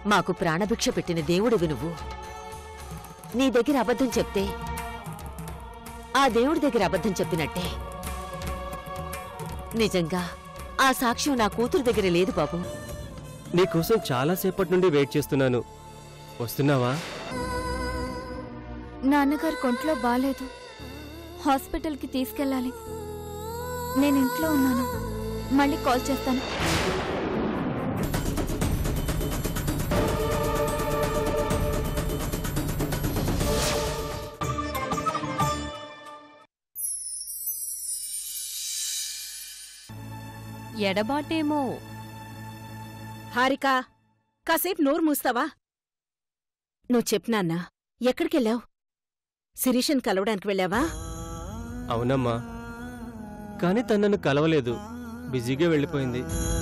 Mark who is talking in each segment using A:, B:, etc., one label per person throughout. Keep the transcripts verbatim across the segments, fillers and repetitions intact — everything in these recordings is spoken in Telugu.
A: మాకు ప్రాణభిక్ష పెట్టిన దేవుడివి నువ్వు. నీ దగ్గర అబద్ధం చెప్తే ఆ దేవుడి దగ్గర అబద్ధం చెప్పినట్టే. నిజంగా ఆ సాక్ష్యం నా కూతురు దగ్గర లేదు బాబు.
B: నీకోసం చాలాసేపటి నుండి వెయిట్ చేస్తున్నాను. వస్తున్నావా?
C: నాన్నగారు కొంట్లో బాలేదు, హాస్పిటల్కి తీసుకెళ్ళాలి. నేను ఇంట్లో ఉన్నాను, మళ్ళీ కాల్ చేస్తాను.
D: ఎడబాటేమో.
E: హారిక, కాసేపు నోరు మూస్తావా? నువ్వు చెప్పినాన్నా, ఎక్కడికెళ్ళావు? శిరీషను కలవడానికి వెళ్ళావా?
B: అవునమ్మా, కానీ తను నన్ను కలవలేదు, బిజీగా వెళ్ళిపోయింది.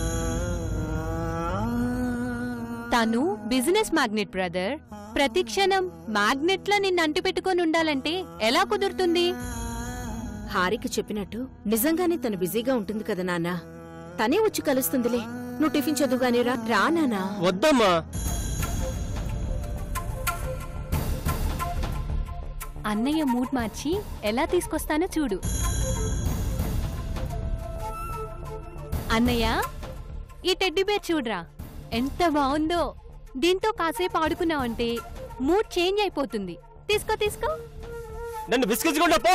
D: తను బిజినెస్ మ్యాగ్నెట్ బ్రదర్. ప్రతి క్షణం మ్యాగ్నెట్లా నిన్ను అంటి పెట్టుకొని ఉండాలంటే ఎలా కుదురుతుంది?
E: హారిక చెప్పినట్టు నిజంగానే తను బిజీగా ఉంటుంది కదా నాన్నా. తనే వచ్చి కలుస్తుందిలే. నువ్వు టిఫిన్ చదువుగానే రా. రా నాన్నా.
B: వద్దమ్మా.
D: అన్నయ్య మూడ్ మార్చి ఎలా తీసుకొస్తానో చూడు. అన్నయ్య, ఈ టెడ్డీ బేర్ చూడ్రా, ఎంత బాగుందో. దీంతో కాసేపు ఆడుకున్నావంటే మూడ్ చేంజ్ అయిపోతుంది. తీసుకో తీసుకో.
B: నన్ను విసిగించకుండా పో.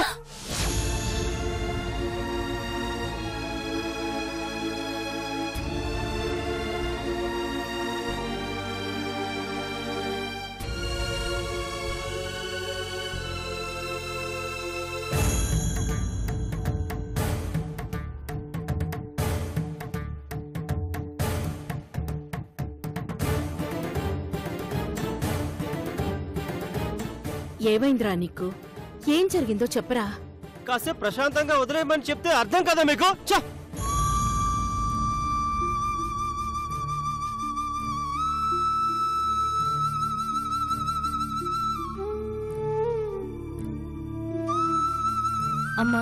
E: ఏమైందిరా నీకు? ఏం జరిగిందో చెప్పరా.
B: కాసేపు ప్రశాంతంగా వదిలేయమని చెప్తే అర్థం కదా మీకు? చ
D: అమ్మా,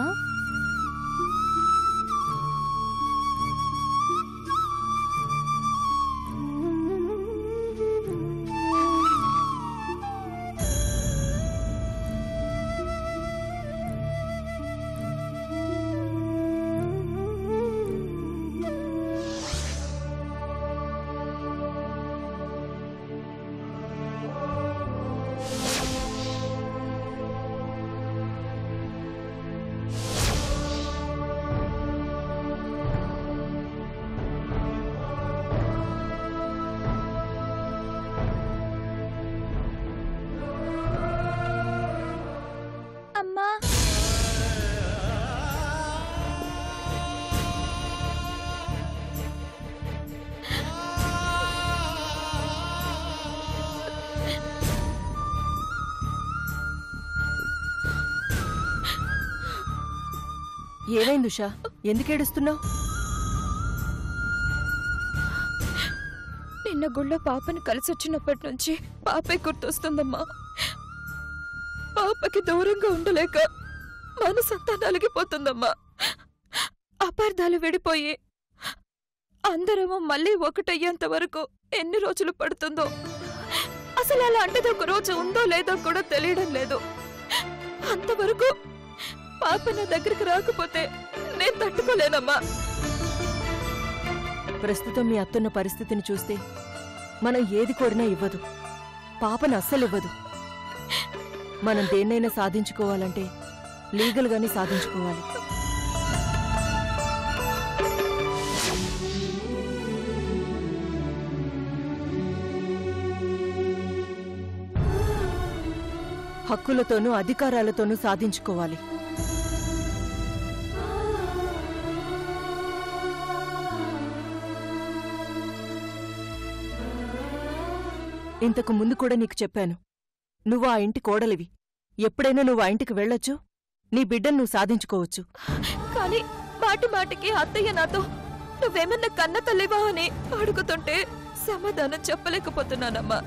C: అమ్మా,
F: ఏమైంది ఉషా? ఎందుకేడుస్తున్నావు?
C: నిన్న గుళ్ళో పాపని కలిసొచ్చినప్పటి నుంచి పాపే గుర్తొస్తుందమ్మా. పాపకి దూరంగా ఉండలేక మనసంతా నలిగిపోతుందమ్మా. అపార్థాలు విడిపోయి అందరమో మళ్ళీ ఒకటయ్యేంత వరకు ఎన్ని రోజులు పడుతుందో, అసలు అలాంటిది ఒక రోజు ఉందో లేదో కూడా తెలియడం లేదు. అంతవరకు పాప నా దగ్గరికి రాకపోతే నేను తట్టుకోలేనమ్మా.
F: ప్రస్తుతం మీ అత్తున్న పరిస్థితిని చూస్తే మనం ఏది కోరినా ఇవ్వదు, పాపను అస్సలివ్వదు. మనం దేన్నైనా సాధించుకోవాలంటే లీగల్ గానే సాధించుకోవాలి. హక్కులతోనూ అధికారాలతోనూ సాధించుకోవాలి. ఇంతకు ముందు కూడా నీకు చెప్పాను, నువ్వు ఆ ఇంటి కోడలివి. ఎప్పుడైనా నువ్వు ఆ ఇంటికి వెళ్ళొచ్చు, నీ బిడ్డను నువ్వు సాధించుకోవచ్చు.
C: కానీ మాటి మాటికి అత్తయ్య నాతో నువ్వేమన్నా కన్న తల్లివా అని అడుగుతుంటే సమాధానం చెప్పలేకపోతున్నానమ్మా.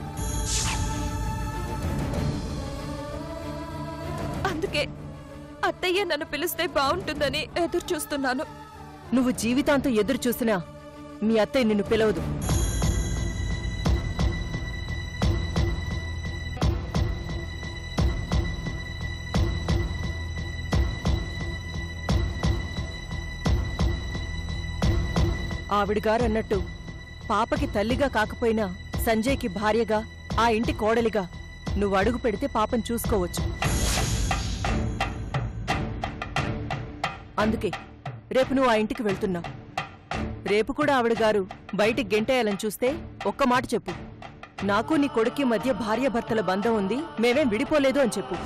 C: అందుకే అత్తయ్య నన్ను పిలిస్తే బాగుంటుందని ఎదురు చూస్తున్నాను.
F: నువ్వు జీవితాంతం ఎదురు చూసినా మీ అత్తయ్య నిన్ను పిలవదు. ఆవిడగారన్నట్టు పాపకి తల్లిగా కాకపోయినా సంజయ్కి భార్యగా, ఆ ఇంటి కోడలిగా నువ్వు అడుగు పెడితే పాపం చూసుకోవచ్చు. అందుకే రేపు నువ్వు ఆ ఇంటికి వెళ్తున్నావు. రేపు కూడా ఆవిడగారు బయటికి గెంటేయాలని చూస్తే ఒక్క మాట చెప్పు. నాకు నీ కొడుక్కి మధ్య భార్యాభర్తల బంధం ఉంది, మేమేం విడిపోలేదు అని చెప్పు.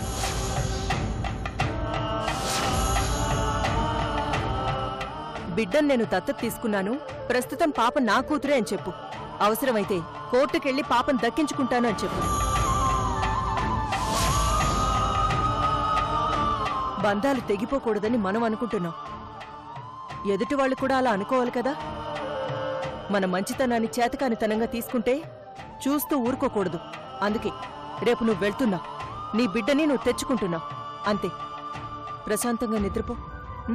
F: బిడ్డను నేను దత్తత తీసుకున్నాను, ప్రస్తుతం పాప నా కూతురే అని చెప్పు. అవసరమైతే కోర్టుకెళ్లి పాపను దక్కించుకుంటాను అని చెప్పు. బంధాలు తెగిపోకూడదని మనం అనుకుంటున్నాం. ఎదుటి వాళ్ళు కూడా అలా అనుకోవాలి కదా. మన మంచితనాన్ని చేతకానితనంగా తీసుకుంటే చూస్తూ ఊరుకోకూడదు. అందుకే రేపు నువ్వు వెళ్తున్నావు, నీ బిడ్డని నువ్వు తెచ్చుకుంటున్నావు. అంతే. ప్రశాంతంగా నిద్రపో. ఉం?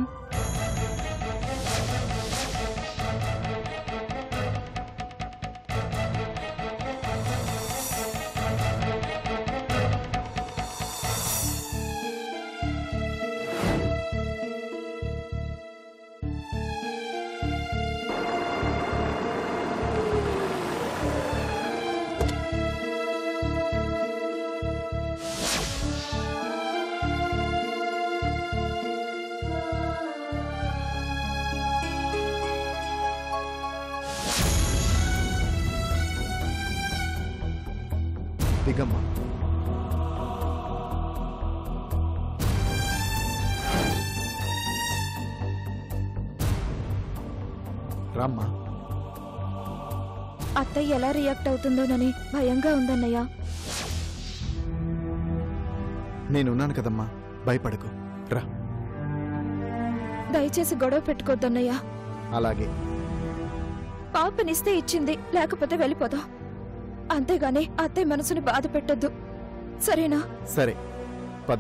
G: దిగమ్మా. రామ్మా.
C: అత్తయ్య ఎలా రియాక్ట్ అవుతుందోనని భయంగా ఉందన్నయ్య.
G: నేనున్నాను కదమ్మా, భయపడకు. రా.
C: దయచేసి గొడవ పెట్టుకోద్దన్నయ్య.
G: అలాగే.
C: పాపనిస్తే ఇచ్చింది, లేకపోతే వెళ్ళిపోదాం. అంతేగాని అత్తయ్య మనసుని బాధ పెట్టద్దు, సరేనా?
G: సరే, పద.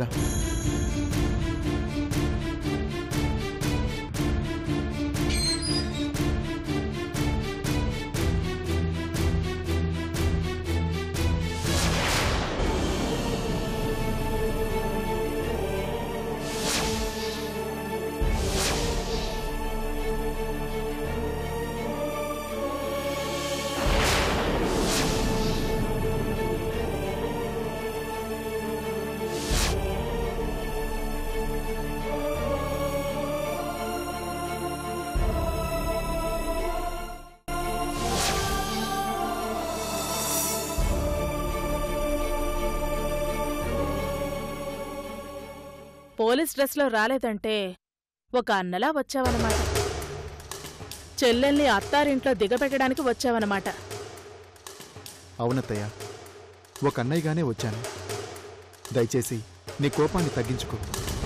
H: పోలీస్ డ్రెస్లో రాలేదంటే ఒక అన్నలా వచ్చావన్నమాట. చెల్లెల్ని అత్తారింట్లో దిగబెట్టడానికి వచ్చావన్నమాట.
G: అవునత్తయ్య, ఒక అన్నయ్యగానే వచ్చాను. దయచేసి నీ కోపాన్ని తగ్గించుకో.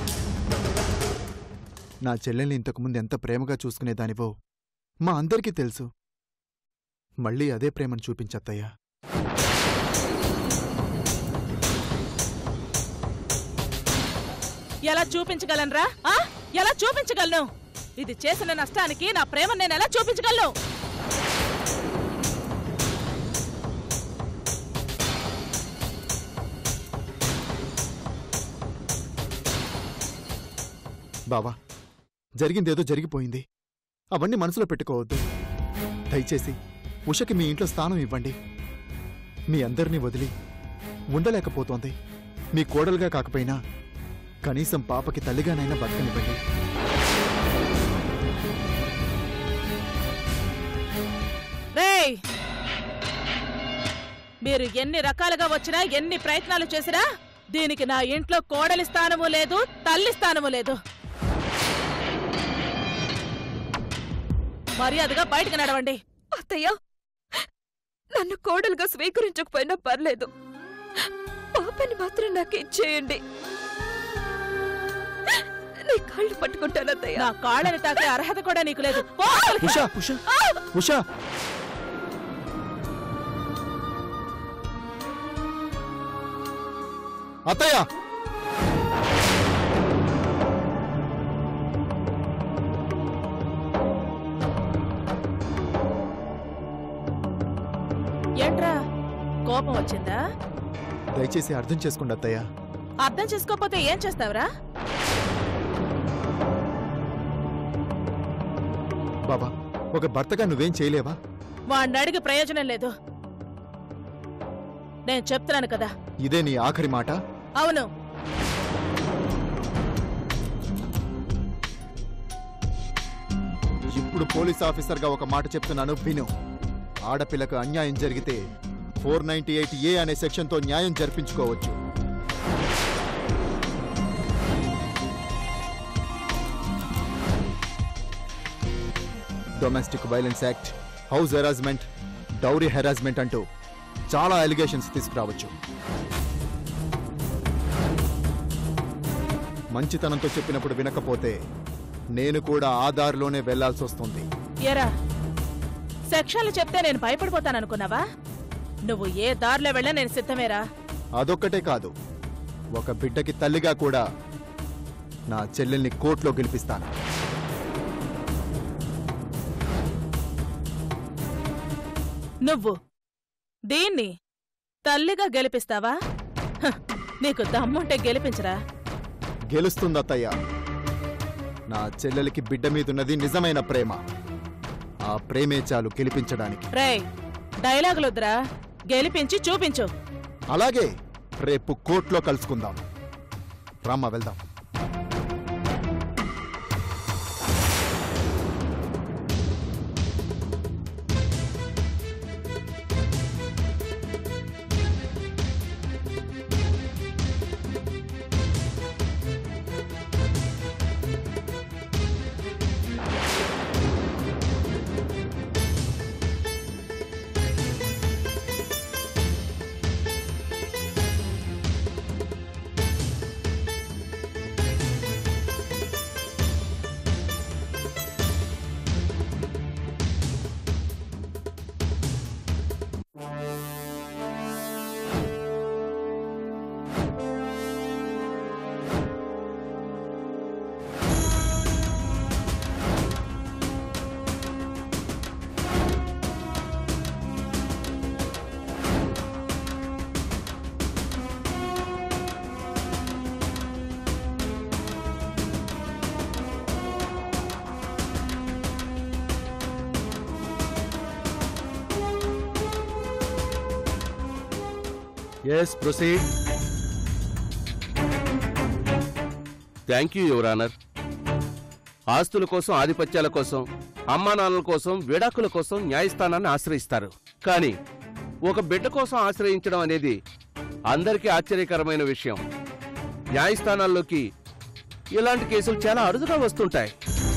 G: నా చెల్లెల్ని ఇంతకుముందు ఎంత ప్రేమగా చూసుకునేదానివో మా అందరికీ తెలుసు. మళ్ళీ అదే ప్రేమను చూపించత్తయ్యా.
H: ఎలా చూపించగలనరా? ఎలా చూపించగలను? ఇది చేసిన నష్టానికి నా ప్రేమ నేను ఎలా చూపించగలను?
G: బావా, జరిగిందేదో జరిగిపోయింది. అవన్నీ మనసులో పెట్టుకోవద్దు. దయచేసి ఉషకి మీ ఇంట్లో స్థానం ఇవ్వండి. మీ అందరినీ వదిలి ఉండలేకపోతోంది. మీ కోడలుగా కాకపోయినా కనీసం పాపకి తల్లిగానైనా బతకనివ్వండి.
H: రేయ్, మీరు ఎన్ని రకాలుగా వచ్చినా, ఎన్ని ప్రయత్నాలు చేసినా దీనికి నా ఇంట్లో కోడలి స్థానము లేదు, తల్లి స్థానము లేదు. మర్యాదగా బయటకు నడవండి.
C: అత్తయ్య, నన్ను కోడలుగా స్వీకరించకపోయినా పర్లేదు, పాపని మాత్రం నాకు ఇచ్చేయండి. నీ కాళ్ళు పట్టుకుంటాను అత్తయ్య.
H: నా కాళ్ళని తాకే అర్హత కూడా నీకు లేదు.
G: ఉషా, ఉషా, ఉషా. అత్తయ్య,
H: ఏంట్రా, కోపం వచ్చిందా?
G: దయచేసి అర్థం చేసుకోండి అత్తయ్య.
H: అర్థం చేసుకోకపోతే ఏం చేస్తావురా?
G: బాబా, ఒక భర్తగా నువ్వేం చేయలేవా?
H: వాణ్ణి అడిగి ప్రయోజనం లేదు. నేను చెప్తున్నాను కదా.
G: ఇదే నీ ఆఖరి మాట?
H: అవును.
G: ఇప్పుడు పోలీస్ ఆఫీసర్గా ఒక మాట చెప్తున్నాను, విను. ఆడపిల్లకు అన్యాయం జరిగితే ఫోర్ నైన్టీ ఎయిట్ ఏ అనే సెక్షన్తో న్యాయం జరిపించుకోవచ్చు. Domestic violence act, house harassment, dowry harassment అంటూ చాలా అలిగేషన్స్ తీసుకురావచ్చు. మంచితనంతో చెప్పినప్పుడు వినకపోతే నేను కూడా ఆ దారిలోనే వెళ్లాల్సి వస్తుంది.
H: ఎరా, సెక్షన్లు చెప్తే నేను భయపడిపోతాననుకున్నావా? నువ్వు ఏ దారిలో వెళ్ళా నేను సిద్ధమేరా.
G: అదొక్కటే కాదు, ఒక బిడ్డకి తల్లిగా కూడా నా చెల్లెల్ని కోర్టులో గెలిపిస్తాను.
H: నువ్వు దీన్ని తల్లిగా గెలిపిస్తావా? హ, నీకు దమ్ముంటే గెలిపించరా.
G: గెలుస్తుందత్తయ్య. నా చెల్లెలికి బిడ్డ మీదున్నది నిజమైన ప్రేమ. ఆ ప్రేమే చాలు గెలిపించడానికి.
H: రేయ్, డైలాగులొద్దురా, గెలిపించి చూపించు.
G: అలాగే, రేపు కోర్టులో కలుసుకుందాం. రామ్మా, వెళ్దాం.
I: Yes, proceed. Thank you your honour. ఆస్తుల కోసం, ఆధిపత్యాల కోసం, అమ్మా నాన్నల కోసం, విడాకుల కోసం న్యాయస్థానాన్ని ఆశ్రయిస్తారు. కానీ ఒక బిడ్డ కోసం ఆశ్రయించడం అనేది అందరికీ ఆశ్చర్యకరమైన విషయం. న్యాయస్థానాల్లోకి ఇలాంటి కేసులు చాలా అరుదుగా వస్తుంటాయి.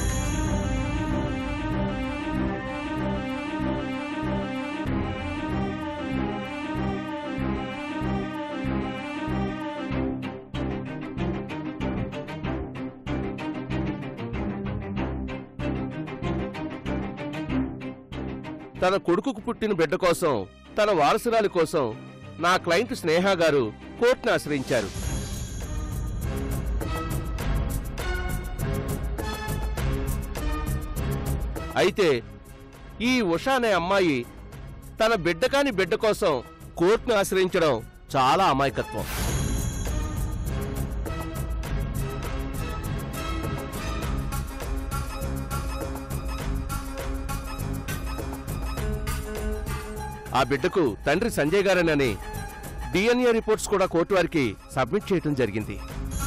I: తన కొడుకుకు పుట్టిన బిడ్డ కోసం, తన వారసురాలి కోసం నా క్లయింట్ స్నేహ గారు కోర్టును ఆశ్రయించారు. అయితే ఈ ఉషా అనే అమ్మాయి తన బిడ్డ కాని బిడ్డ కోసం కోర్టును ఆశ్రయించడం చాలా అమాయకత్వం. ఆ బిడ్డకు తండ్రి సంజయ్ గారనని డిఎన్ఏ రిపోర్ట్స్ కూడా కోర్టు వారికి సబ్మిట్ చేయటం జరిగింది.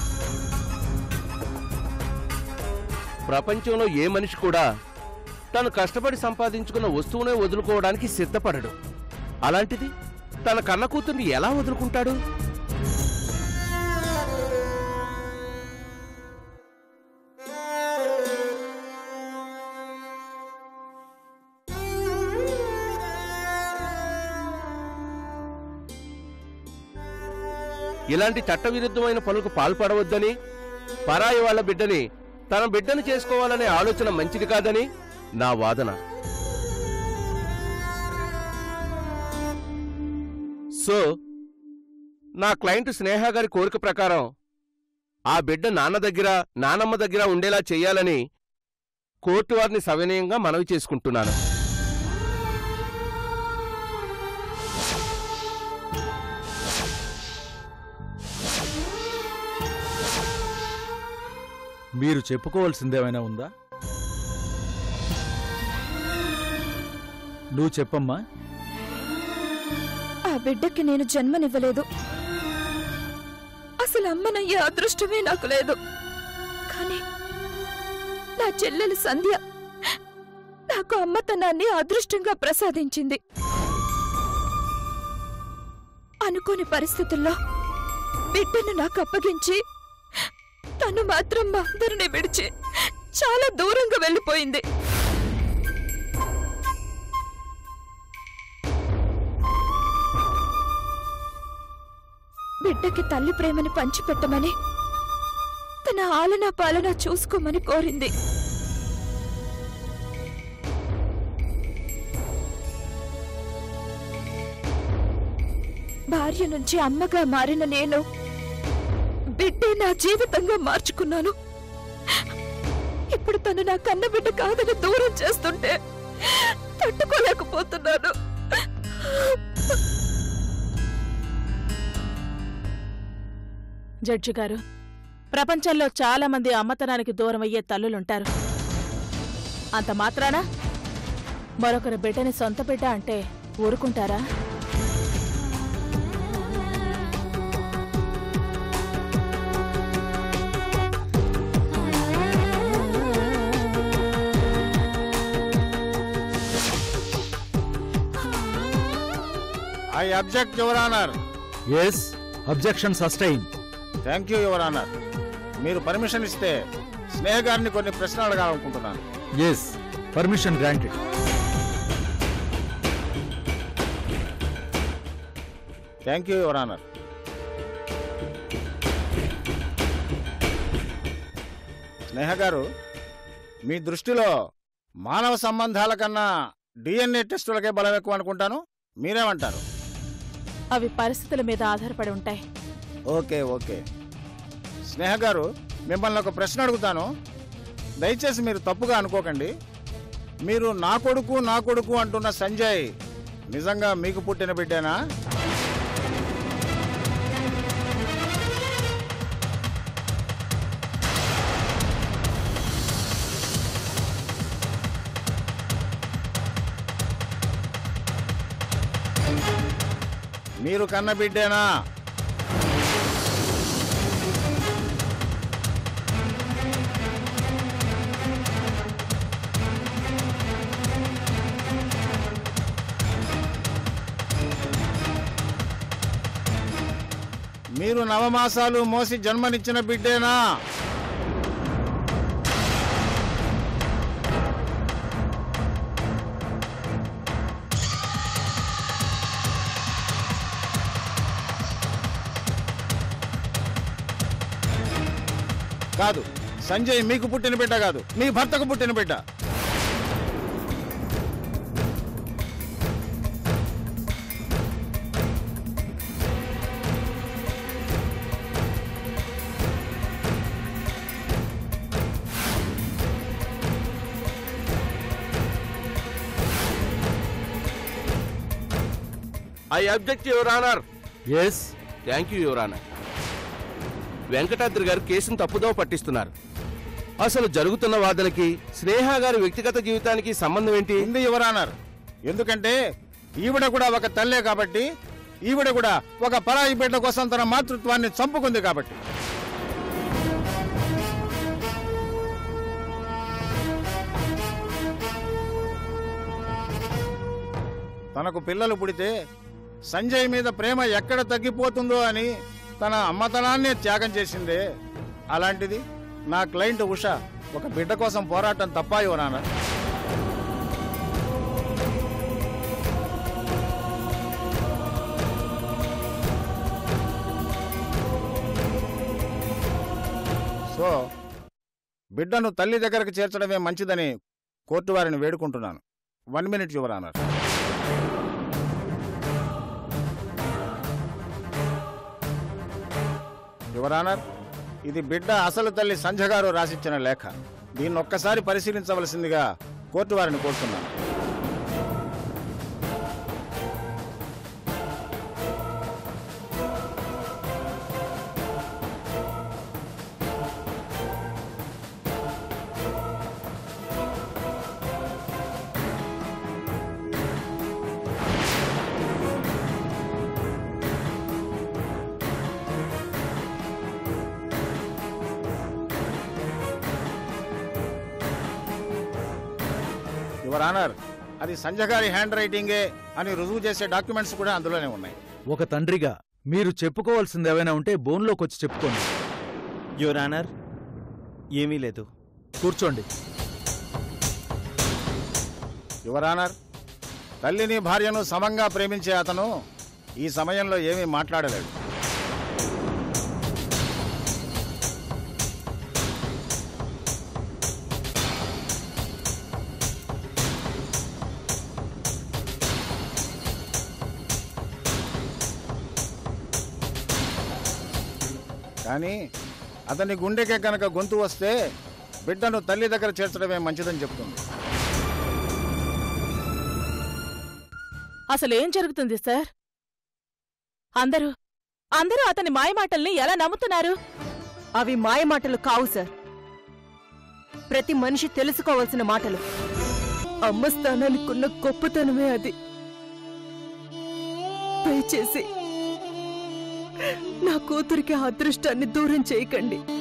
I: ప్రపంచంలో ఏ మనిషి కూడా తను కష్టపడి సంపాదించుకున్న వస్తువునే వదులుకోవడానికి సిద్ధపడడు. అలాంటిది తన కన్న కూతుర్ని ఎలా వదులుకుంటాడు? ఇలాంటి చట్టవిరుద్ధమైన పనులకు పాల్పడవద్దని, పరాయి వాళ్ల బిడ్డని తన బిడ్డను చేసుకోవాలనే ఆలోచన మంచిది కాదని నా వాదన. సో నా క్లయింట్ స్నేహ గారి కోరిక ప్రకారం ఆ బిడ్డ నాన్న దగ్గర, నానమ్మ దగ్గర ఉండేలా చెయ్యాలని కోర్టు వారిని సవినయంగా మనవి చేసుకుంటున్నాను.
J: మీరు చెప్పుకోవాల్సిందేమైనా ఉందా? నువ్వు చెప్పమ్మా.
C: ఆ బిడ్డకి నేను జన్మనివ్వలేదు. అసలు అమ్మనయ్యే అదృష్టమే నాకు లేదు. కానీ నా చెల్లెలు సంధ్య నాకు అమ్మతనాన్ని అదృష్టంగా ప్రసాదించింది. అనుకోని పరిస్థితుల్లో బిడ్డను నాకు అప్పగించి తను మాత్రం మా అందరిని విడిచి చాలా దూరంగా వెళ్ళిపోయింది. బిడ్డకి తల్లి ప్రేమని పంచిపెట్టమని, తన ఆలనా పాలనా చూసుకోమని కోరింది. భార్య నుంచి అమ్మగా మారిన నేను బిడ్డే నా జీవితంగా మార్చుకున్నాను. ఇప్పుడు తను నా కన్న బిడ్డ కాదని దూరం చేస్తుంటే తట్టుకోలేకపోతున్నాను.
H: జడ్జి గారు, ప్రపంచంలో చాలా మంది అమ్మతనానికి దూరం అయ్యే తల్లులుంటారు. అంత మాత్రానా మరొకరి బిడ్డని సొంత బిడ్డ అంటే ఊరుకుంటారా?
K: I object, Your Honor.
J: Yes, objection sustained.
K: Thank you, Your Honor. మీరు పర్మిషన్ ఇస్తే స్నేహ గారిని కొన్ని ప్రశ్నలు అడగాలనుకుంటున్నాను.
J: Yes, permission granted.
K: Thank you, Your Honor. స్నేహ గారు, మీ దృష్టిలో మానవ సంబంధాల కన్నా డిఎన్ఏ టెస్టులకే బలం ఎక్కువ అనుకుంటాను. మీరేమంటారు?
H: అవి పరిస్థితుల మీద ఆధారపడి ఉంటాయి.
K: ఓకే ఓకే స్నేహ గారు, మిమ్మల్ని ఒక ప్రశ్న అడుగుతాను. దయచేసి మీరు తప్పుగా అనుకోకండి. మీరు నా కొడుకు నా కొడుకు అంటున్న సంజయ్ నిజంగా మీకు పుట్టిన బిడ్డేనా? మీరు కన్న బిడ్డేనా? మీరు నవమాసాలు మోసి జన్మనిచ్చిన బిడ్డేనా? కాదు, సంజయ్ మీకు పుట్టిన బిడ్డ కాదు, మీ భర్తకు పుట్టిన బిడ్డ.
I: I object your honour.
J: Yes,
I: thank you your honour. Venkatadri గారు కేసును తప్పుదోవ పట్టిస్తున్నారు. అసలు జరుగుతున్న వాదనకి స్నేహ గారి వ్యక్తిగత జీవితానికి సంబంధం ఏంటి?
K: ఉంది యువర్ ఆనర్. ఎందుకంటే ఈవిడ కూడా ఒక తల్లే కాబట్టి, ఈవిడ కూడా ఒక పరాయి బిడ్డ కోసం తన మాతృత్వాన్ని చంపుకుంది కాబట్టి. తనకు పిల్లలు పుడితే సంజయ్ మీద ప్రేమ ఎక్కడ తగ్గిపోతుందో అని తన అమ్మతనాన్నే త్యాగం చేసిందే. అలాంటిది నా క్లయింట్ ఉష ఒక బిడ్డ కోసం పోరాటం తప్ప యువర్ ఆనర్? సో బిడ్డను తల్లి దగ్గరకు చేర్చడమే మంచిదని కోర్టు వారిని వేడుకుంటున్నాను. One minute your honour. Your honour, ఇది బిడ్డ అసలు తల్లి సంధ్య గారు రాసిచ్చిన లేఖ. దీన్ని ఒక్కసారి పరిశీలించవలసిందిగా కోర్టు వారిని కోరుతున్నాను. యువర్ ఆనర్, అది సంజయ్ గారి హ్యాండ్ రైటింగే అని రుజువు చేసే డాక్యుమెంట్స్ కూడా అందులోనే ఉన్నాయి.
J: ఒక తండ్రిగా మీరు చెప్పుకోవాల్సింది ఏమైనా ఉంటే బోన్లోకి వచ్చి చెప్పుకోండి.
B: యువర్ ఆనర్, ఏమీ లేదు.
J: కూర్చోండి.
K: యువర్ ఆనర్, తల్లిని భార్యను సమంగా ప్రేమించే అతను ఈ సమయంలో ఏమీ మాట్లాడలేడు. కానీ అతని గుండెకే కనుక గొంతు వస్తే బిడ్డను తల్లి దగ్గర చేర్చడమే మంచిదని చెప్తుంది.
H: అసలేం జరుగుతుంది సార్? అందరూ అందరూ అతని మాయమాటల్ని ఎలా నమ్ముతున్నారు?
F: అవి మాయమాటలు కావు సార్, ప్రతి మనిషి తెలుసుకోవాల్సిన మాటలు. అమ్మ స్థానానికున్న గొప్పతనమే అది. దయచేసి నా కూతురికి ఆ అదృష్టాన్ని దూరం చేయకండి.